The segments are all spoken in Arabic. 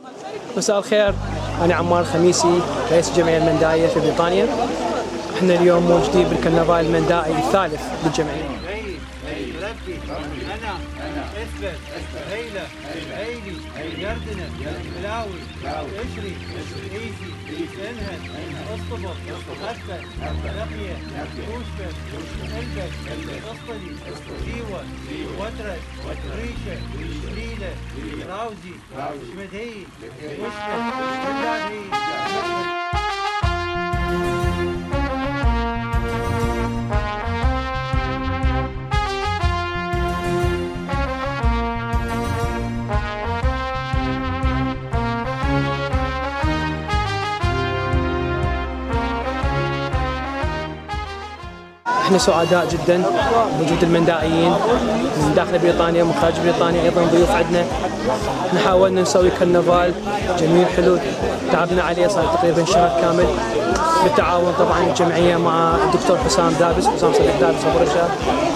مساء الخير، أنا عمار الخميسي رئيس الجمعية المندائية في بريطانيا. احنا اليوم موجودين بالكرنفال المندائي الثالث للجمعية. أنا إثبت هيلة هيلي يردنة ملاوي إشري إيزي إنهد أصطبط أثبت نقية توشبت إلبت أصطلي جيوة وترد ريشة ليلة راوزي شمدهي إشبت مدادهي. احنا سعداء جدا بوجود المندائيين من داخل بريطانيا ومن خارج بريطانيا، ايضا ضيوف عندنا. احنا حاولنا نسوي كرنفال جميل حلو، تعبنا عليه صار تقريبا شهر كامل بالتعاون طبعا الجمعيه مع الدكتور حسام صديق دابس ابو رشا.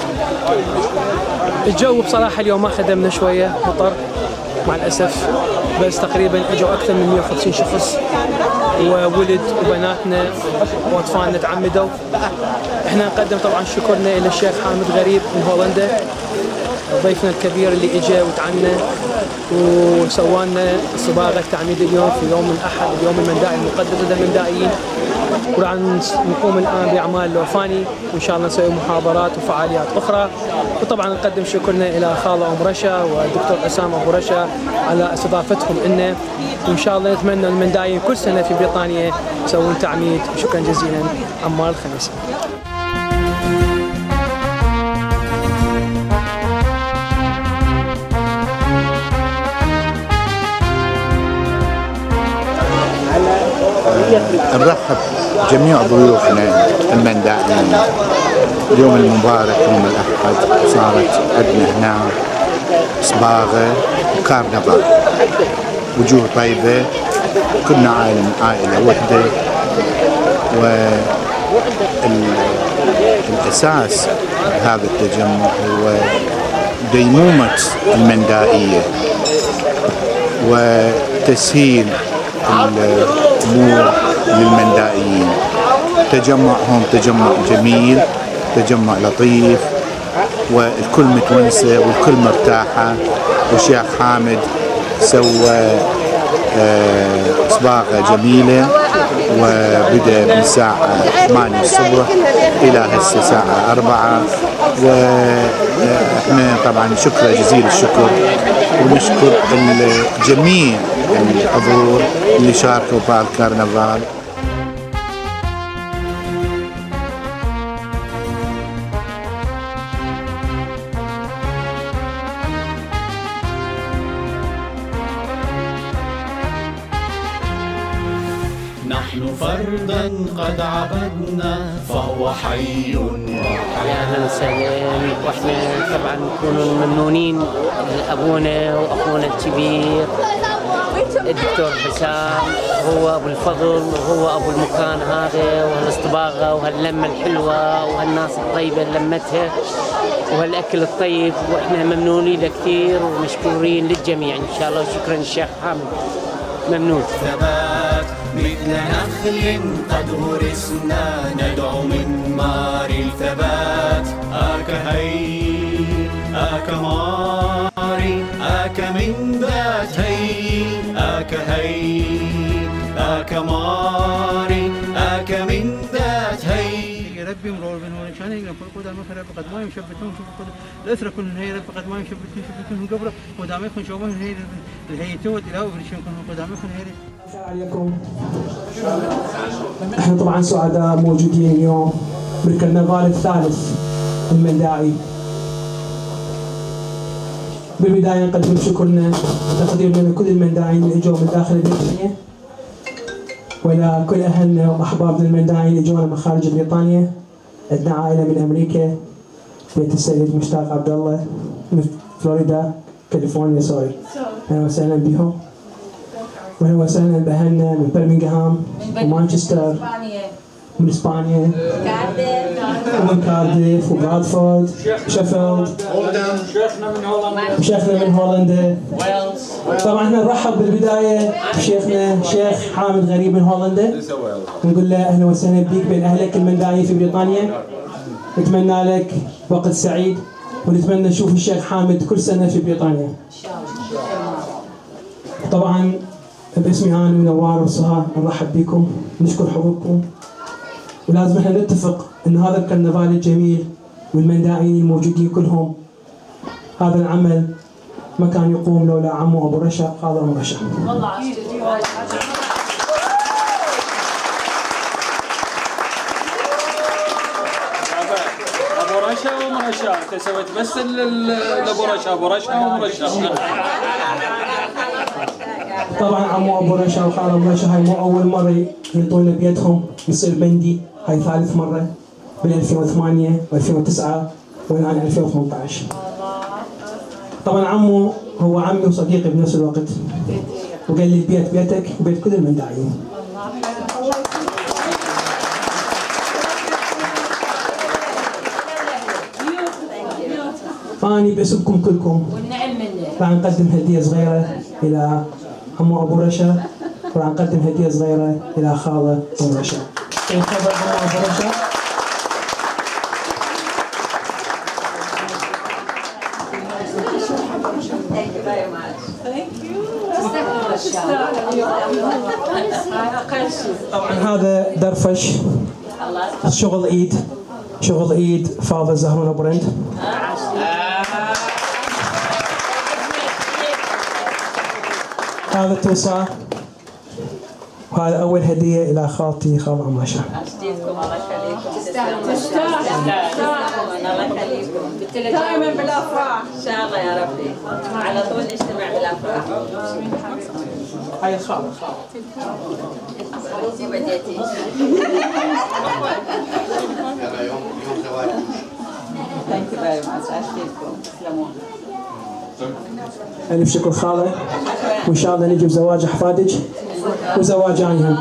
الجو بصراحه اليوم ما خدمنا شويه، مطر مع الاسف، بس تقريبا اجوا اكثر من 150 شخص وولد وبناتنا واطفالنا تعمدوا. احنا نقدم طبعا شكرنا الى الشيخ حامد غريب من هولندا، ضيفنا الكبير اللي اجى وتعنى وسوالنا صباغه تعميد اليوم في يوم الاحد، اليوم المندائي المقدس للمندائيين. وراح نقوم الان باعمال الوفاني، وان شاء الله نسوي محاضرات وفعاليات اخرى. وطبعا نقدم شكرنا الى خاله ام رشا والدكتور حسام ابو رشا على استضافتهم لنا، وان شاء الله نتمنى المندائيين كل سنه في بريطانيا يسوون تعميد. وشكرا جزيلا. عمار الخميسي. نرحب جميع ضيوفنا المندائيين. اليوم المبارك يوم الأحد صارت عندنا هنا صباغة وكارنفال، وجوه طيبة، كنا عائلة وحدة. والأساس هذا التجمع هو ديمومة المندائية وتسهيل الأمور للمندائيين. تجمعهم تجمع جميل، تجمع لطيف، والكل متونسة والكل مرتاحة. والشيخ حامد سوى صباغة جميلة، وبدأ من الساعة 8 الصبح إلى هسه الساعة 4. وإحنا طبعا شكرا جزيل الشكر، ونشكر جميع الحضور اللي شاركوا بهالكرنفال. نحن فردا قد عبدنا فهو حي. يا اهلا وسهلا. واحنا طبعا نكون ممنونين لابونا واخونا الكبير الدكتور حسام، هو ابو الفضل وهو ابو المكان هذا، وهالاصطباغه وهاللمه الحلوه وهالناس الطيبه اللي لمتها وهالاكل الطيب، واحنا ممنونين له كثير ومشكورين للجميع ان شاء الله. وشكرا للشيخ حامد، ممنون. ثبات مثل نخل قد غرسنا ندعو من مار الثبات. آك هي آك ماري آك من ذات هي آك هي آك ماري آك من ذات هي. ربي مرور بن هون كان يقرا كل قدام خرب قد ما يشبتون شوف الاسره كلهم هي رب قد ما يشبتون قبره قدام يكون شوفون هي توت الى وفرشون قدام يكون هي. السلام عليكم. احنا طبعا سعداء موجودين اليوم بالكرنفال الثالث المندائي. بالبدايه نقدم شكرنا وتقديرنا لكل المندائيين اللي اجوا من داخل بريطانيا، وإلى كل أهلنا وأحبابنا المندائيين اللي جونا من خارج بريطانيا. عندنا عائلة من أمريكا، بيت السيد مشتاق عبد الله من فلوريدا كاليفورنيا. سوري. أهلا وسهلا بهم، وأهلا وسهلا بأهلنا من برمنغهام ومانشستر من اسبانيا ومن كارديف وبرادفورد شيفيلد وشيخنا من هولندا. طبعا احنا نرحب بالبدايه بشيخنا شيخ حامد غريب من هولندا، نقول له اهلا وسهلا بك بين اهلك المندائيين في بريطانيا. نتمنى لك وقت سعيد ونتمنى نشوف الشيخ حامد كل سنه في بريطانيا. طبعا باسمي انا ونوار وسهى نرحب بكم ونشكر حضوركم، ولازم احنا نتفق ان هذا الكرنفال الجميل والمندائيين الموجودين كلهم هذا العمل ما كان يقوم لولا عمو ابو رشا خاضر ابو رشا. والله ابو رشا وام رشا، انت سويت بس لابو رشا، ابو رشا وام رشا. طبعا عمو ابو رشا وخال ابو رشا هاي مو اول مره يعطونا بيدهم يصير بندي، هاي ثالث مره بال 2008 و2009 والان 2018. طبعا عمو هو عمي وصديقي بنفس الوقت، وقال لي البيت بيتك وبيت كل المندائيين. فاني باسمكم كلكم راح نقدم هديه صغيره الى عمو ابو رشا، وراح نقدم هديه صغيره الى خاله ابو رشا. تفضل عمو ابو رشا. طبعا هذا درفش شغل ايد، شغل ايد فاضل زهرون ابو رند. هذا توسع، وهذا اول هديه الى خالتي خاله ام رشا. دائما بالافراح ان شاء الله يا ربي، على طول نجتمع بالافراح. هاي الخاله انتي بديتي. ثانك يو فيري ماتش، اشكركم، تسلمون. ألف شكر خاله، وإن شاء الله نجيب زواج أحفادك وزواج عنهم.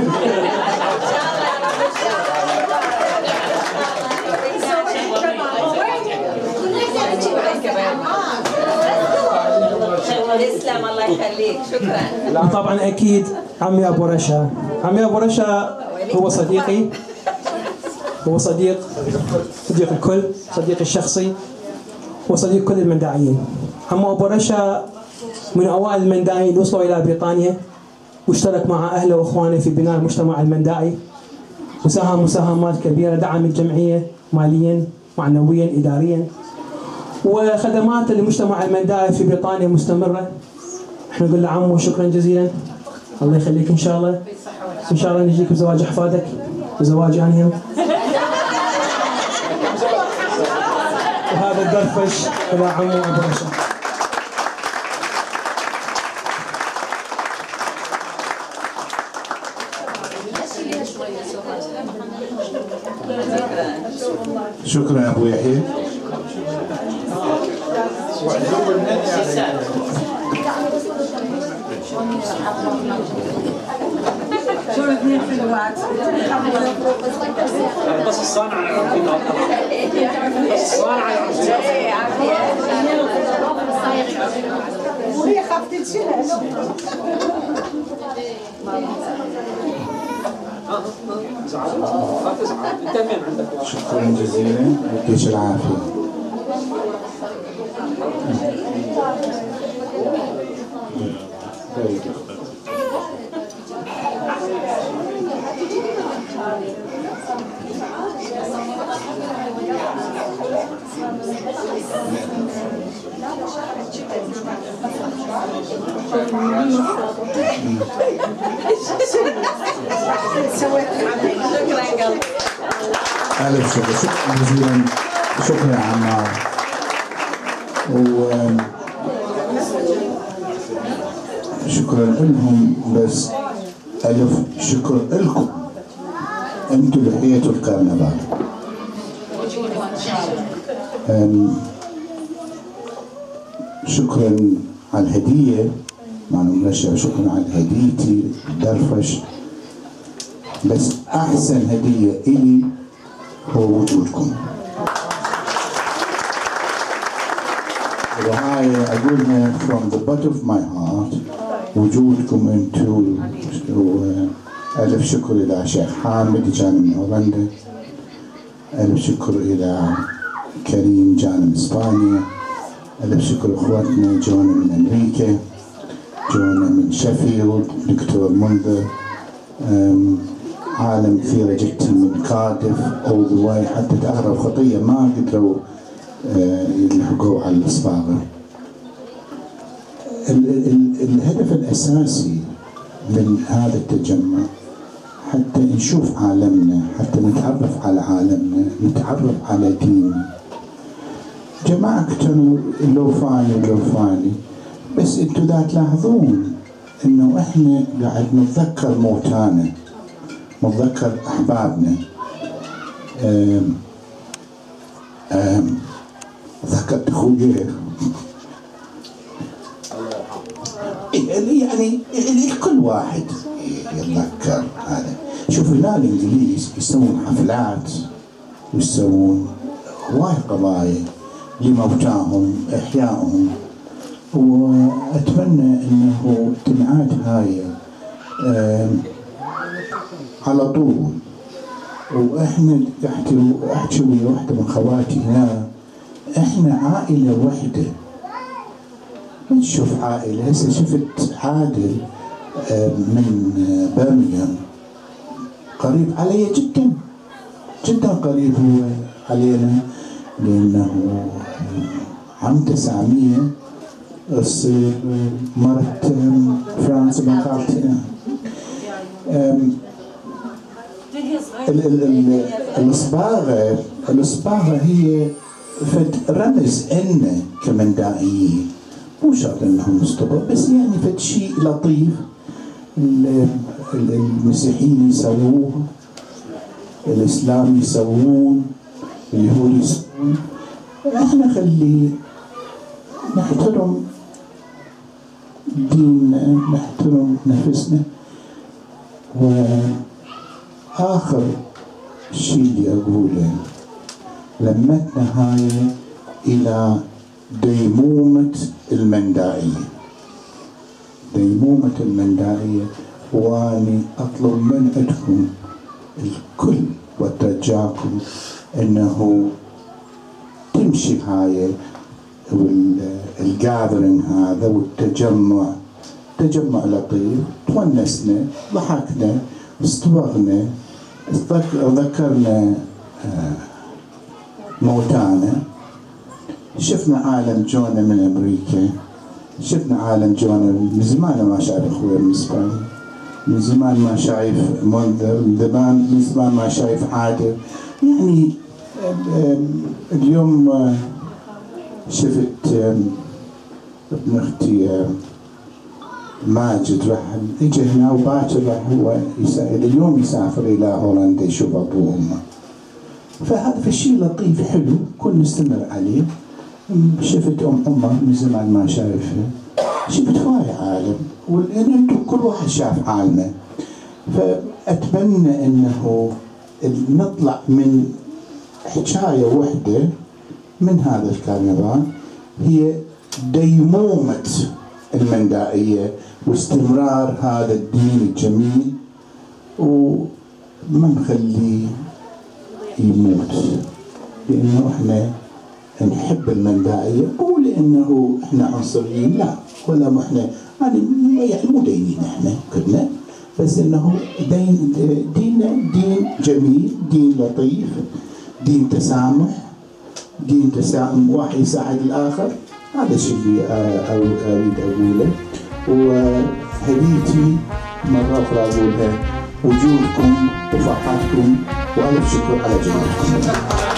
تسلم الله يخليك، شكرا. طبعا أكيد عمي أبو رشا، عمي أبو رشا هو صديقي، هو صديق الكل، صديقي الشخصي وصديق كل المندائيين. عمو ابو رشا من اوائل المندائيين وصلوا الى بريطانيا، واشترك مع اهله واخوانه في بناء المجتمع المندائي، وساهم مساهمات كبيره، دعم الجمعيه ماليا معنويا اداريا، وخدمات المجتمع المندائي في بريطانيا مستمره. احنا نقول له عمو شكرا جزيلا، الله يخليك، ان شاء الله ان شاء الله نجيك بزواج احفادك وزواج عنهم. وهذا الدرفش الى عمو ابو رشا. شكرا يا ابو يحيى. شو الاثنين حلوات. بس الصانع الصانع وهي خافت تشيلها. شكرا جزيلا، يعطيك العافيه. ألف شكر، شكرا جزيلا، شكرا يا عمار. شكرا لهم، بس ألف شكر لكم أنتم اللي حييتوا الكرنفال. شكرا على الهدية مع نشا، شكرا على هديتي الدرفش. بس أحسن هدية إلي هو وجودكم. وهاي أقولها from the bottom of my heart. وجودكم أنتو ألف شكر إلى شيخ حامد جانا من هولندا، ألف شكر إلى كريم جانا من إسبانيا، ألف شكر إخواتنا جونا من أمريكا، جونا من شيفيلد دكتور منذر، عالم كثيرة جدا من كارديف all the way، حتى أغرب خطية ما قدروا يلحقوا على الإصباغة. الهدف الأساسي من هذا التجمع حتى نشوف عالمنا، حتى نتعرف على عالمنا، نتعرف على ديننا. جماعة كانوا لو فاني بس انتوا ذا تلاحظون انه احنا قاعد نتذكر موتانا، نتذكر احبابنا. ذكرت اخوي يعني كل واحد يتذكر هذا. شوف هنا الانجليز يسوون حفلات ويسوون هواي قضايا لموتاهم احيائهم، واتمنى انه تنعاد هاي على طول. واحنا احكي ويا واحده من خواتي هنا، احنا عائله وحده، ما تشوف عائله. هسه شفت عادل من برمنغهام قريب علي جدا جدا، قريب هو علينا، لانه عام 900 تصير مرت فرانس بقالتنا. الإصباغة هي فد رمز إلنا كمندائيين، مو شرط إنهم مصطبغ، بس يعني فد شيء لطيف المسيحيين يسووه، الإسلام يسوون، اليهود يسوون. إحنا خلي نحترم ديننا، نحترم نفسنا. وآخر شيء اللي أقوله، لمتنا هاي إلى ديمومة المندائية، ديمومة المندائية. وأني أطلب من عندكم الكل وأترجاكم أنه تمشي هاي الجاذرين هذا والتجمع، تجمع لطيف، تونسنا، ضحكنا، اصطبغنا، ذكرنا موتانا، شفنا عالم جونا من امريكا، شفنا عالم جونا من زمان ما شايف اخويا من اسبانيا، من زمان ما شايف منذر، من زمان ما شايف عادل. يعني اليوم شفت ابن اختي ماجد راح اجى هنا، وباكر راح هو اليوم يسافر الى هولندا يشوف ابوه وامه. فهذا شيء لطيف حلو كل نستمر عليه. شفت عمر من زمان ما شايفها، شفت هواي عالم، وانتم كل واحد شاف عالمه. فاتمنى انه نطلع من حكايه وحده من هذا الكرنفال، هي ديمومة المندائية واستمرار هذا الدين الجميل، وما نخليه يموت، لأنه احنا نحب المندائية، مو لأنه احنا عنصريين، لا، ولا احنا يعني مو دينين احنا كلنا، بس انه ديننا دين جميل، دين لطيف، دين تسامح، دين تساهم، واحد يساعد الآخر. هذا الشيء اللي أريد أقوله. وهديتي مرة أخرى أقولها وجودكم وفرحتكم، وألف شكر على جميعكم.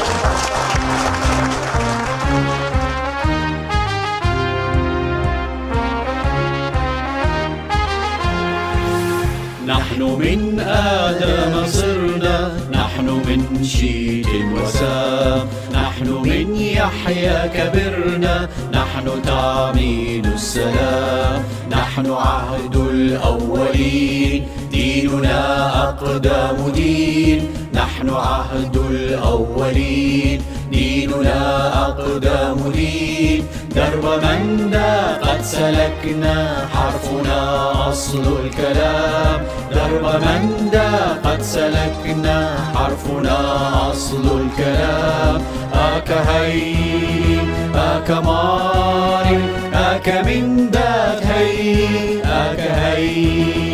نحن من آدم صرنا، نحن من شيت وسام، نحن من يحيى كبرنا، نحن تعميد السلام، نحن عهد الأولين، دين ديننا أقدم دين، نحن عهد الأولين. ديننا أقدم دين، درب من دا قد سلكنا، حرفنا أصل الكلام. درب من دا قد سلكنا، حرفنا أصل الكلام. آك هي آك ماري آك من دات هي آك هي